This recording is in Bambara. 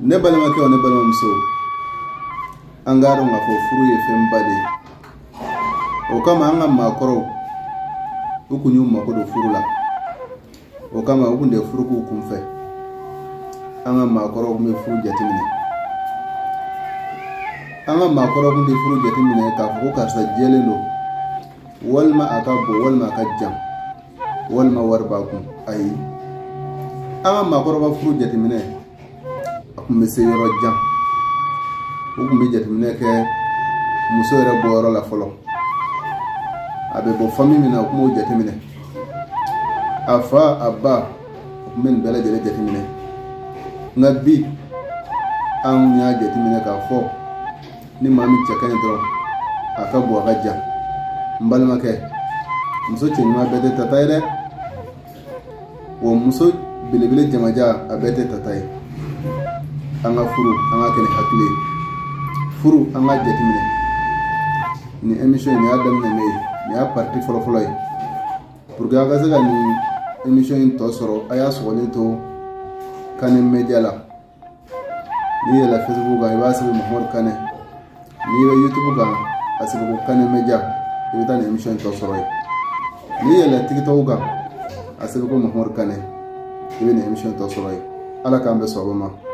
ne balima ke o ne balima muso an ga dɔn k'a fɔ furu ye fɛnba de ye o kama an ka maakɔrɔw u kun y'u mako don furu la o kama u kun tɛ furu k'u kunfɛ an ka maakɔrɔw kun bɛ furu jateminɛ an ka maakɔrɔw kun tɛ furu jateminɛ k'a fɔ ko karisa jɛlen don walima a ka bon walima a ka jan walima wari b'a kun ayi an ka maakɔrɔw ka furu jateminɛ a kun bɛ se yɔrɔ jan u kun bɛ jateminɛ kɛ muso yɛrɛ bɔyɔrɔ la fɔlɔ a bɛ bɔ famille min na u kun b'o jateminɛ a fa a ba u kun bɛ nin bɛɛ lajɛlen jateminɛ nka bi an y'a jateminɛ k'a fɔ ni maa min cɛ ka ɲi dɔrɔn a ka bon a ka jan n balimakɛ muso cɛ ɲuman bɛɛ tɛ tata ye dɛ wa muso belebele jamaja a bɛɛ tɛ tata ye an ka furu an ka kɛ ni hakili ye furu an ka jateminɛ ni émission in y'a daminɛ ne ye ni y'a partie fɔlɔ ye pour que a ka se ka nin émission in tɔ sɔrɔ a y'a sɔgɔlen to Kane Media la n'i yɛlɛ Facebook kan i b'a sɛbɛn Mahamadu Kane n'i bɛ YouTube kan a sɛbɛn ko Kane Media i bɛ taa nin émission in tɔ sɔrɔ yen n'i yɛlɛ TikTok kan a sɛbɛn ko Mahamadu Kane i bɛ nin émission in tɔ sɔrɔ yen Ala k'an bɛn sababa ma.